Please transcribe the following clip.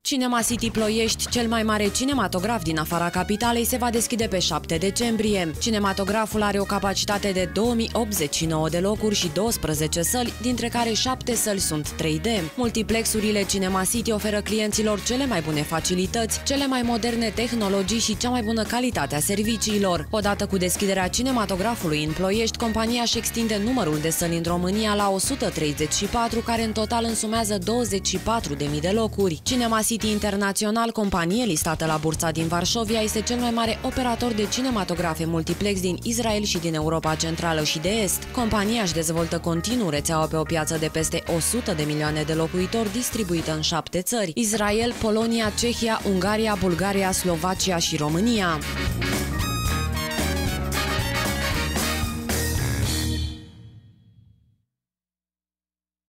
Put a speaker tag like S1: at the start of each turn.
S1: Cinema City Ploiești, cel mai mare cinematograf din afara capitalei, se va deschide pe 7 decembrie. Cinematograful are o capacitate de 2089 de locuri și 12 săli, dintre care 7 săli sunt 3D. Multiplexurile Cinema City oferă clienților cele mai bune facilități, cele mai moderne tehnologii și cea mai bună calitate a serviciilor. Odată cu deschiderea cinematografului în Ploiești, compania își extinde numărul de săli în România la 134, care în total însumează 24.000 de locuri. Cinema City Internațional, companie listată la bursa din Varșovia, este cel mai mare operator de cinematografe multiplex din Israel și din Europa Centrală și de Est. Compania își dezvoltă continuu rețeaua pe o piață de peste 100 de milioane de locuitori, distribuită în 7 țări: Israel, Polonia, Cehia, Ungaria, Bulgaria, Slovacia și România.